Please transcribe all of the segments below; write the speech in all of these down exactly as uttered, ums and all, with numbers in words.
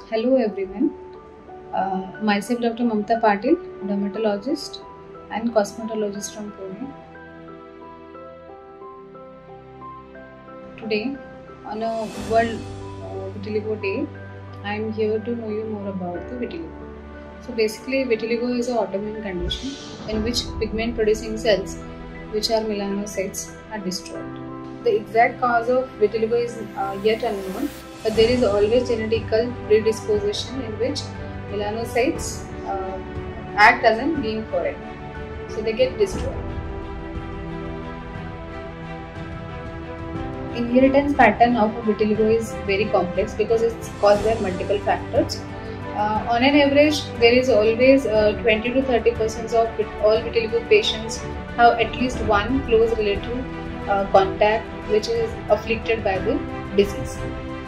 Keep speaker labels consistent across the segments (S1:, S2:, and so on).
S1: Hello everyone, uh, myself Doctor Mamta Patil, dermatologist and cosmetologist from Pune. Today, on a World uh, Vitiligo Day, I am here to know you more about the vitiligo. So basically, vitiligo is an autoimmune condition in which pigment producing cells, which are melanocytes, are destroyed. The exact cause of vitiligo is uh, yet unknown, but there is always genetical predisposition in which melanocytes uh, act as a being for it, so they get destroyed. Inheritance pattern of vitiligo is very complex because it's caused by multiple factors. Uh, on an average, there is always uh, twenty to thirty percent of all vitiligo patients have at least one close relative uh, contact which is afflicted by the disease.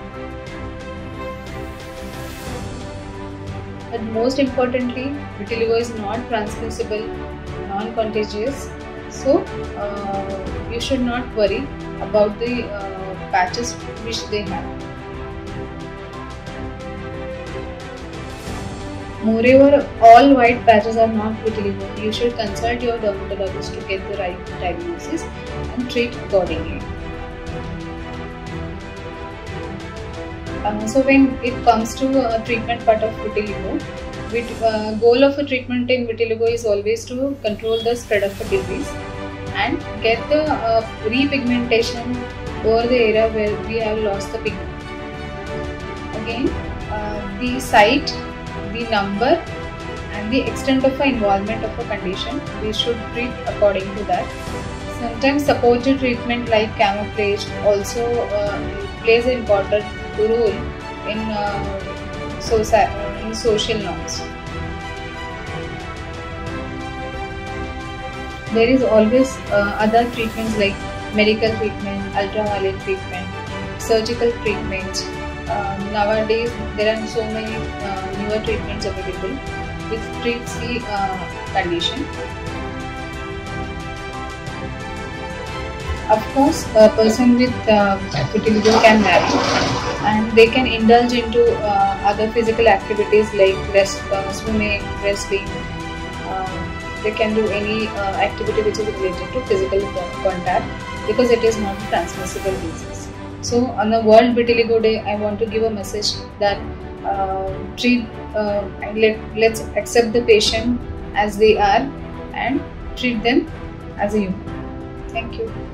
S1: But most importantly, vitiligo is not transmissible, non-contagious, so uh, you should not worry about the uh, patches which they have. Moreover, all white patches are not vitiligo. You should consult your dermatologist to get the right diagnosis and treat accordingly. Uh, so when it comes to a treatment part of vitiligo, with, uh, goal of a treatment in vitiligo is always to control the spread of a disease and get the uh, repigmentation over the area where we have lost the pigment. Again, uh, the site, the number and the extent of the involvement of a condition, we should treat according to that. Sometimes supportive treatment like camouflage also uh, plays an important role in, uh, soci in social norms. There is always uh, other treatments like medical treatment, ultraviolet treatment, surgical treatments. Uh, nowadays there are so many uh, newer treatments available which treats the uh, condition. Of course, a person with uh, vitiligo can marry and they can indulge into uh, other physical activities like rest, uh, swimming, wrestling. Uh, they can do any uh, activity which is related to physical contact because it is not a transmissible disease. So on the World Vitiligo Day, I want to give a message that uh, treat, uh, let, let's accept the patient as they are and treat them as a human. Thank you.